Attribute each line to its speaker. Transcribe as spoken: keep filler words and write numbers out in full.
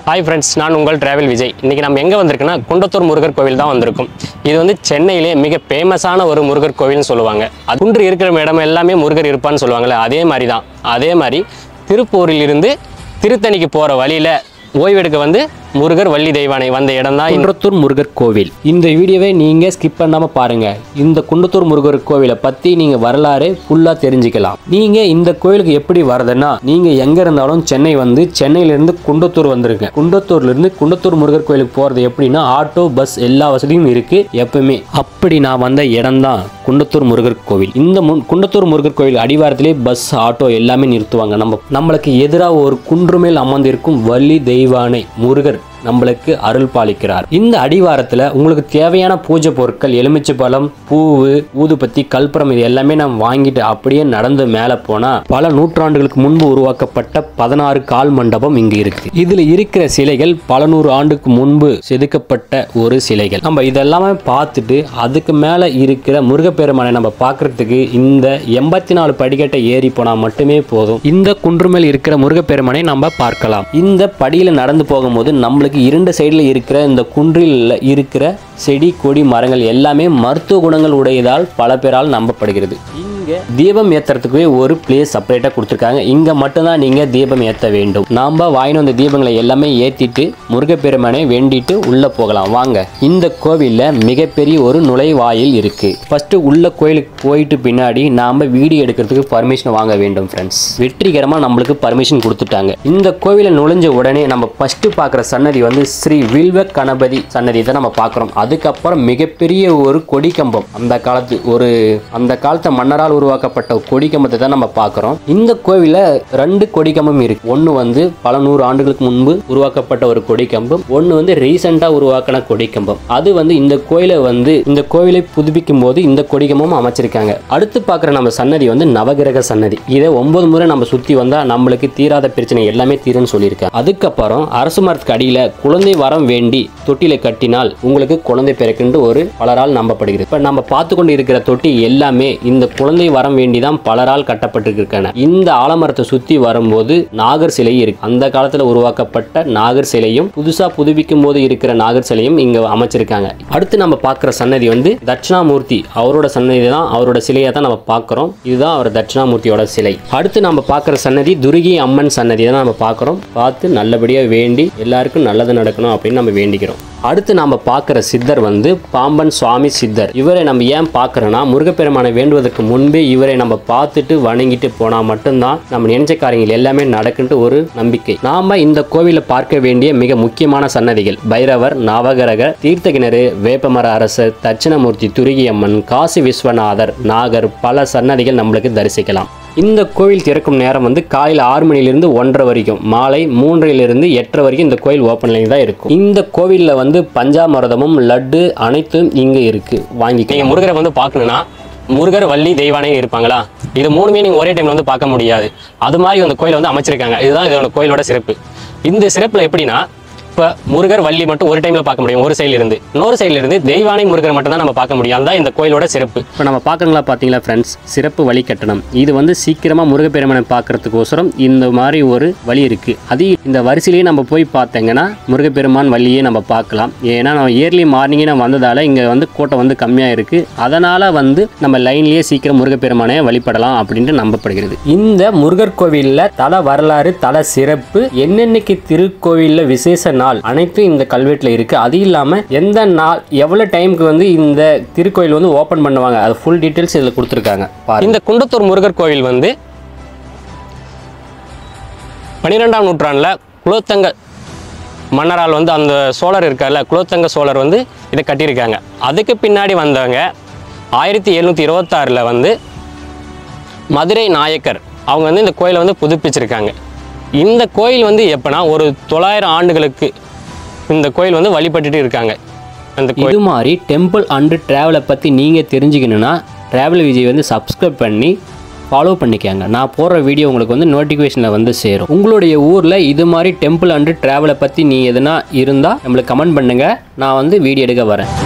Speaker 1: Hi friends, நான் உங்கள் travel Vijay. இன்னைக்கு நம்ம எங்க வந்திருக்கோம்னா குன்றத்தூர் முருகர் கோவில் தான் வந்திருக்கோம். இது வந்து சென்னையிலே மிக ஃபேமஸான ஒரு முருகர் கோவில்னு சொல்லுவாங்க. அது குன்று இருக்கிற இடம் எல்லாமே முருகர் இருப்பான்னு சொல்லுவாங்கல்ல, அதே மாதிரி தான். அதே மாதிரி திருப்பூரில் இருந்து திருத்தணிக்கு போற வழியில ஓய்வெடுக்க வந்து முருகர் வள்ளி தெய்வானை வந்த இடம் தான் குன்றத்தூர் முருகர் கோவில். இந்த வீடியோவை நீங்க ஸ்கிப் பண்ணாம பாருங்க. இந்த குன்றத்தூர் முருகர் கோவிலை பத்தி நீங்க வரலாறு ஃபுல்லா தெரிஞ்சுக்கலாம். நீங்க இந்த கோவிலுக்கு எப்படி வரதுன்னா, நீங்க எங்க இருந்தாலும் சென்னை வந்து சென்னையில இருந்து குன்றத்தூர் வந்துருங்க. குன்றத்தூர்ல இருந்து குன்றத்தூர் முருகர் கோவிலுக்கு போறது எப்படின்னா, ஆட்டோ பஸ் எல்லா வசதியும் இருக்கு எப்பவுமே. அப்படி நான் வந்த இடம் தான் குன்றத்தூர் முருகர் கோவில். இந்த குன்றத்தூர் முருகர் கோவில் அடிவாரத்திலே பஸ் ஆட்டோ எல்லாமே நிறுத்துவாங்க. நம்ம நம்மளுக்கு எதிராக ஒரு குன்று மேல் அமர்ந்திருக்கும் வள்ளி தெய்வானை முருகர் நம்மளுக்கு அருள் பாலிக்கிறார். இந்த அடிவாரத்துல உங்களுக்கு தேவையான பூஜை பொருட்கள், எலுமிச்சை பழம், பூவு, ஊதுபத்தி, கல்பரம், இது எல்லாமே நம்ம வாங்கிட்டு அப்படியே நடந்து மேல போனா பல நூற்றாண்டுகளுக்கு முன்பு உருவாக்கப்பட்ட பதினாறு கால் மண்டபம் இங்கு இருக்கு. இதுல இருக்கிற சிலைகள் பல நூறு ஆண்டுக்கு முன்பு செதுக்கப்பட்ட ஒரு சிலைகள். நம்ம இதெல்லாமே பார்த்துட்டு அதுக்கு மேல இருக்கிற முருகப்பெருமானை நம்ம பார்க்கறதுக்கு இந்த எண்பத்தி நாலு படிக்கட்டை ஏறி போனா மட்டுமே போதும். இந்த குன்று மேல் இருக்கிற முருகப்பெருமானை நம்ம பார்க்கலாம். இந்த படியில நடந்து போகும்போது நம்மளுக்கு இரண்டு சைடுல இருக்கிற இந்த குன்றில் இருக்கிற செடி கொடி மரங்கள் எல்லாமே மருத்துவ குணங்கள் உடையதால் பல பேரால் நம்பப்படுகிறது. இங்க தீபம் ஏத்துறதுக்கு ஒரு பிளேஸ் செப்பரேட்டா கொடுத்துருக்காங்க. இங்க மட்டும்தான் நீங்க தீபம் ஏற்ற வேண்டும். நாம வாங்கின அந்த தீபங்களை எல்லாமே ஏத்திட்டு முருகப்பெருமானை வேண்டிட்டு உள்ள போகலாம். வாங்க. இந்த கோவில்ல மிகப்பெரிய ஒரு நுழைவாயில் இருக்கு. ஃபர்ஸ்ட் உள்ள கோயிலுக்கு போயிட்டு பின்னாடி நாம வீடியோ எடுக்கிறதுக்கு பர்மிஷன் வாங்க வேண்டும் ஃப்ரெண்ட்ஸ். வெற்றிகரமா நம்மளுக்கு பர்மிஷன் கொடுத்துட்டாங்க. இந்த கோவில நுழைஞ்ச உடனே நம்ம ஃபர்ஸ்ட் பார்க்குற சன்னதி வந்து ஸ்ரீ வில்வ கணபதி சன்னதி தான் நம்ம பார்க்குறோம். அதுக்கப்புறம் மிகப்பெரிய ஒரு கொடி கம்பம், அந்த காலத்து ஒரு அந்த காலத்து மன்னரால் உருவாக்கப்பட்ட கொடி கம்பத்தை தான் நம்ம பார்க்குறோம். இந்த கோவில ரெண்டு கொடி கம்பம் இருக்கு. ஒன்று வந்து பல நூறு ஆண்டுகளுக்கு முன்பு உருவாக்கப்பட்ட ஒரு கொடி கம்பம், ஒன்று வந்து ரீசெண்டா உருவாக்கின கொடி கம்பம். அது வந்து இந்த கோயிலை வந்து இந்த கோவிலை புதுப்பிக்கும் போது இந்த கொடி கம்பம் அமைச்சிருக்காங்க. அடுத்து பார்க்குற நம்ம சன்னதி வந்து நவகிரக சன்னதி. இதை ஒன்பது முறை நம்ம சுத்தி வந்தா நம்மளுக்கு தீராத பிரச்சனை எல்லாமே தீரும்னு சொல்லியிருக்காங்க. அதுக்கப்புறம் அரசு மரத்துக்கு அடியில குழந்தை வரம் வேண்டி தொட்டில கட்டினால் உங்களுக்கு குழந்தை பிறக்குன்னு ஒரு பலரால் நம்பப்படுகிறது. இப்ப நம்ம பார்த்து கொண்டு இருக்கிற தொட்டி எல்லாமே இந்த குழந்தை வரம் வேண்டிதான் பலரால் கட்டப்பட்டிருக்கின்றன. இந்த ஆலமரத்தை சுத்தி வரும்போது நாகர் சிலை இருக்கு. அந்த காலத்துல உருவாக்கப்பட்ட நாகர் சிலையும் புதுசா புதுப்பிக்கும் போது இருக்கிற நாகர் சிலையும் இங்க அமைச்சிருக்காங்க. அடுத்து நம்ம பார்க்கிற சன்னதி வந்து தட்சிணாமூர்த்தி. அவரோட சன்னதி தான், அவரோட சிலையை தான் நம்ம பார்க்கிறோம். இதுதான் அவர் தட்சிணாமூர்த்தியோட சிலை. அடுத்து நம்ம பார்க்கிற சன்னதி துர்கை அம்மன் சன்னதி தான் நம்ம பார்க்கிறோம். பார்த்து நல்லபடியா வேண்டி எல்லாருக்கும் நல்லது நடக்கணும் அப்படின்னு நம்ம வேண்டிக்கிறோம். அடுத்து நாம பார்க்குற சித்தர் வந்து பாம்பன் சுவாமி சித்தர். இவரை நம்ம ஏன் பார்க்குறோன்னா, முருகப்பெருமானை வேண்டுவதற்கு முன்பே இவரை நம்ம பார்த்துட்டு வணங்கிட்டு போனா மட்டும்தான் நம்ம நினைச்ச காரியங்கள் எல்லாமே நடக்குன்ட்டு ஒரு நம்பிக்கை. நாம இந்த கோவில பார்க்க வேண்டிய மிக முக்கியமான சன்னதிகள் பைரவர், நவகிரக, தீர்த்த கிணறு, வேப்பமர அரசர், தட்சிணாமூர்த்தி, துர்கை அம்மன், காசி விஸ்வநாதர், நாகர், பல சன்னதிகள் நம்மளுக்கு தரிசிக்கலாம். இந்த கோவில் திறக்கும் நேரம் வந்து காலையில் ஆறு மணிலிருந்து ஒன்றரை வரைக்கும், மாலை மூன்றிலிருந்து எட்டரை வரைக்கும் இந்த கோயில் ஓப்பன்லைன் தான் இருக்கும். இந்த கோவிலில் வந்து பஞ்சாமிர்தமும் லட்டு அனைத்தும் இங்கே இருக்கு. வாங்கி நீங்கள் முருகரை வந்து பார்க்கணுன்னா முருகர் வள்ளி தெய்வானே இருப்பாங்களா, இது மூணுமே நீங்கள் ஒரே டைம்ல வந்து பார்க்க முடியாது. அது மாதிரி அந்த கோயிலை வந்து அமைச்சிருக்காங்க. இதுதான் இதோட கோயிலோட சிறப்பு. இந்த சிறப்புல எப்படின்னா, இப்போ முருகர் வள்ளி மட்டும் ஒரு டைம்ல பார்க்க முடியும் ஒரு சைட்ல இருந்து, இன்னொரு சைட்ல இருந்து தெய்வானை முருகர் மட்டும் தான் நம்ம பார்க்க முடியும். அதுதான் இந்த கோயிலோட சிறப்பு. இப்போ நம்ம பார்க்கங்களா பார்த்தீங்களா ஃப்ரெண்ட்ஸ், சிறப்பு வழி கட்டணம். இது வந்து சீக்கிரமா முருகப்பெருமானை பார்க்கறதுக்கோசரம் இந்த மாதிரி ஒரு வழி இருக்கு. அது இந்த வரிசையிலேயே நம்ம போய் பார்த்தீங்கன்னா முருகப்பெருமான் வழியே நம்ம பார்க்கலாம். ஏன்னா நம்ம இயர்லி மார்னிங்கே நம்ம வந்ததால இங்க வந்து கூட்டம் வந்து கம்மியா இருக்கு. அதனால வந்து நம்ம லைன்லயே சீக்கிரம் முருகப்பெருமானை வழிபடலாம் அப்படின்ட்டு நம்பப்படுகிறது. இந்த முருகர் கோவில்ல தல வரலாறு, தல சிறப்பு, என்னென்னைக்கு திருக்கோவில்ல விசேஷ நாள் அனைத்தும் இந்த கல்வெட்டுல இருக்கு. அது இல்லாம எந்த நாள் எவ்வளவு டைமுக்கு வந்து இந்த திருக்கோயில் வந்து ஓபன் பண்ணுவாங்க, அது ஃபுல் டீடைல்ஸ் இதுல கொடுத்திருக்காங்க. இந்த குன்றத்தூர் முருகர் கோவில் வந்து பன்னிரெண்டாம் நூற்றாண்டுல குலோத்துங்க மன்னரால் வந்து அந்த சோழர் இருக்கார்ல, குலோத்துங்க சோழர் வந்து இதை கட்டியிருக்காங்க. அதுக்கு பின்னாடி வந்தவங்க ஆயிரத்தி எழுநூத்தி இருபத்தி ஆறுல வந்து மதுரை நாயக்கர் அவங்க வந்து இந்த கோயிலை வந்து புதுப்பிச்சிருக்காங்க. இந்த கோயில் வந்து எப்பனா ஒரு தொள்ளாயிரம் ஆண்டுகளுக்கு இந்த கோயில் வந்து வழிபட்டுட்டு இருக்காங்க. அந்த இது மாதிரி டெம்பிள் அண்டு ட்ராவலை பற்றி நீங்கள் தெரிஞ்சுக்கணுன்னா ட்ராவல் விஜய் வந்து சப்ஸ்கிரைப் பண்ணி ஃபாலோ பண்ணிக்கோங்க. நான் போடுற வீடியோ உங்களுக்கு வந்து நோட்டிஃபிகேஷனில் வந்து சேரும். உங்களுடைய ஊரில் இது மாதிரி டெம்பிள் அண்டு ட்ராவலை பற்றி நீ எதுனா இருந்தால் நம்மளுக்கு கமெண்ட் பண்ணுங்கள். நான் வந்து வீடியோ எடுக்க வரேன்.